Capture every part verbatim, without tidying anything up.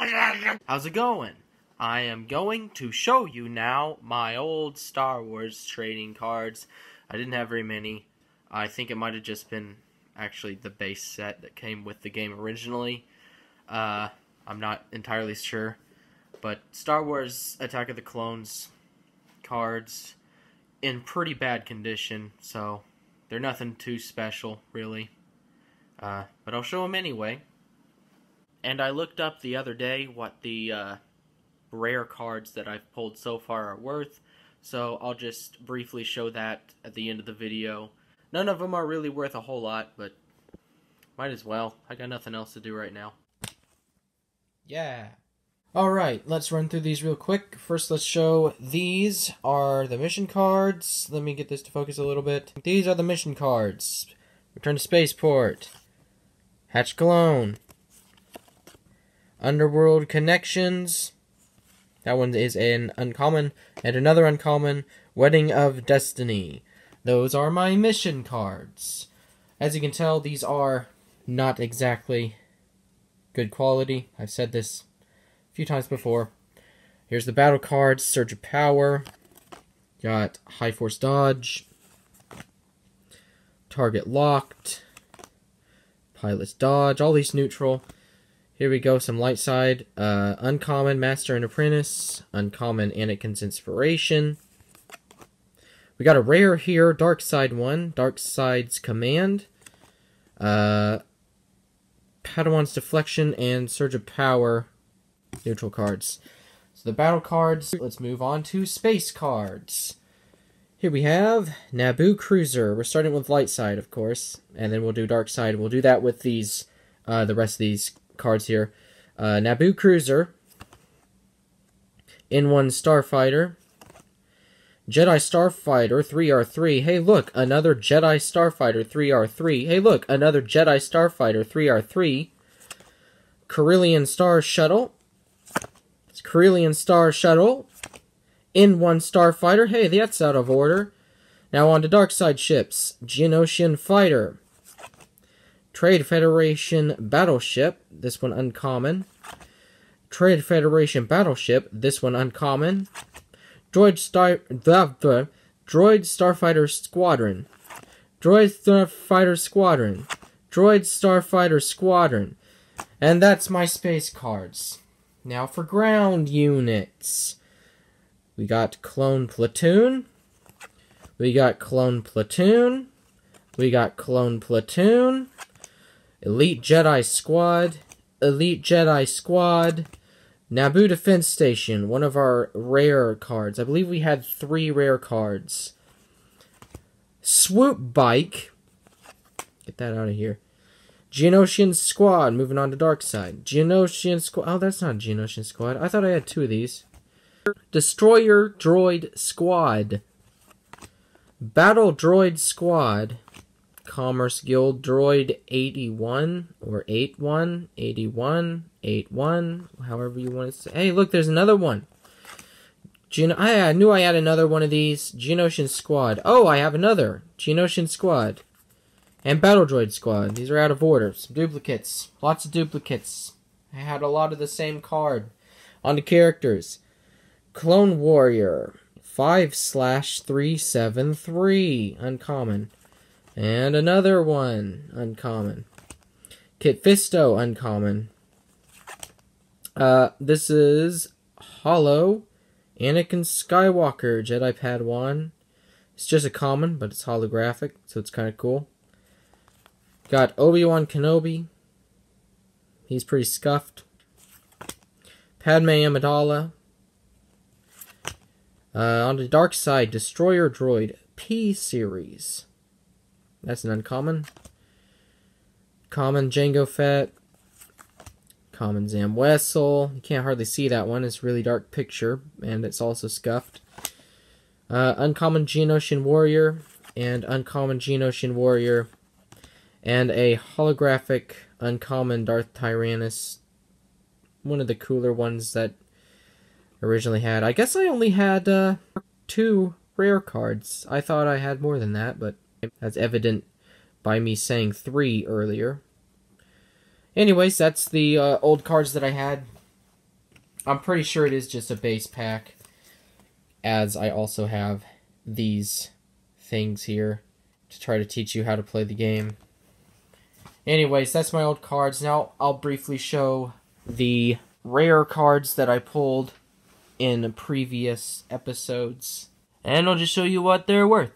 How's it going? I am going to show you now my old Star Wars trading cards. I didn't have very many. I think it might have just been actually the base set that came with the game originally. Uh, I'm not entirely sure. But Star Wars Attack of the Clones cards in pretty bad condition, so they're nothing too special, really. Uh, but I'll show them anyway. And I looked up the other day what the uh, rare cards that I've pulled so far are worth, so I'll just briefly show that at the end of the video. None of them are really worth a whole lot, but might as well. I got nothing else to do right now. Yeah. Alright, let's run through these real quick. First, let's show these are the mission cards. Let me get this to focus a little bit. These are the mission cards. Return to Spaceport. Hatch Clone. Underworld Connections. That one is an uncommon. And another uncommon, Wedding of Destiny. Those are my mission cards. As you can tell, these are not exactly good quality. I've said this a few times before. Here's the battle cards. Surge of Power. Got High Force Dodge. Target Locked. Pilot's Dodge. All these neutral. Here we go, some light side. Uh, uncommon, Master and Apprentice. Uncommon, Anakin's Inspiration. We got a rare here, Dark Side one. Dark Side's Command. Uh, Padawan's Deflection and Surge of Power. Neutral cards. So the battle cards, let's move on to space cards. Here we have Naboo Cruiser. We're starting with light side, of course. And then we'll do dark side. We'll do that with these, uh, the rest of these cards here. Uh, Naboo Cruiser, N one Starfighter, Jedi Starfighter three R three. Hey, look, another Jedi Starfighter three R three. Hey, look, another Jedi Starfighter three R three. Corellian Star Shuttle. It's Corellian Star Shuttle. N one Starfighter. Hey, that's out of order. Now on to dark side ships. Geonosian Fighter. Trade Federation Battleship, this one uncommon. Trade Federation Battleship, this one uncommon. Droid Star the, the Droid Starfighter Squadron. Droid Starfighter Squadron. Droid Starfighter Squadron. And that's my space cards. Now for ground units. We got Clone Platoon. We got Clone Platoon. We got Clone Platoon. Elite Jedi Squad, Elite Jedi Squad, Naboo Defense Station, one of our rare cards. I believe we had three rare cards. Swoop Bike, get that out of here. Geonosian Squad, moving on to dark side. Geonosian Squad, oh, that's not Geonosian Squad. I thought I had two of these. Destroyer Droid Squad, Battle Droid Squad, Commerce Guild Droid eighty-one, or eighty-one, eighty-one, eighty-one, however you want to say. Hey, look, there's another one. Geno I, I knew I had another one of these. Geonosian Squad. Oh, I have another. Geonosian Squad. And Battle Droid Squad. These are out of order. Some duplicates. Lots of duplicates. I had a lot of the same card. On to characters. Clone Warrior. five slash three seven three. Uncommon. And another one, uncommon. Kit Fisto, uncommon. Uh, this is Hollow Anakin Skywalker, Jedi Padawan. It's just a common, but it's holographic, so it's kind of cool. Got Obi-Wan Kenobi. He's pretty scuffed. Padme Amidala. Uh, on the dark side, Destroyer Droid P-Series. That's an uncommon. Common Jango Fett. Common Zam Wessel. You can't hardly see that one. It's a really dark picture, and it's also scuffed. Uh, uncommon Geonosian Warrior, and uncommon Geonosian Warrior, and a holographic uncommon Darth Tyrannus. One of the cooler ones that originally had. I guess I only had uh, two rare cards. I thought I had more than that, but that's evident by me saying three earlier. Anyways, that's the uh, old cards that I had. I'm pretty sure it is just a base pack, as I also have these things here to try to teach you how to play the game. Anyways, that's my old cards. Now I'll briefly show the rare cards that I pulled in previous episodes, and I'll just show you what they're worth.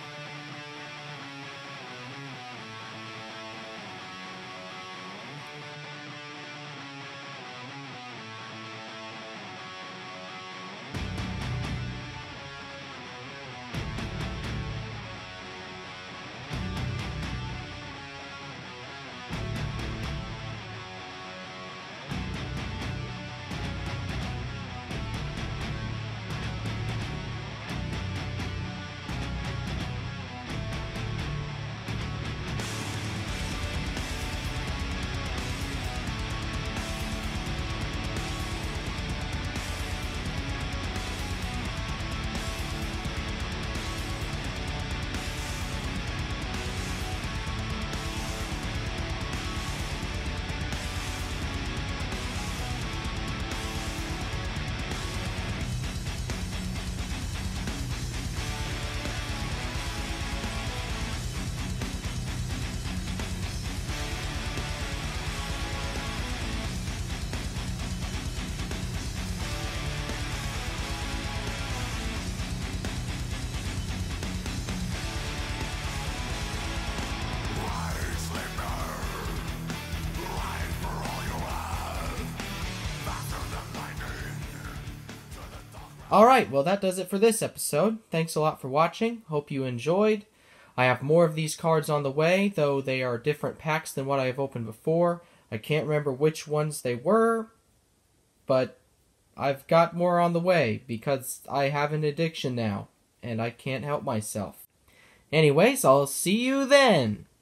Alright, well that does it for this episode. Thanks a lot for watching. Hope you enjoyed. I have more of these cards on the way, though they are different packs than what I have opened before. I can't remember which ones they were, but I've got more on the way because I have an addiction now, and I can't help myself. Anyways, I'll see you then!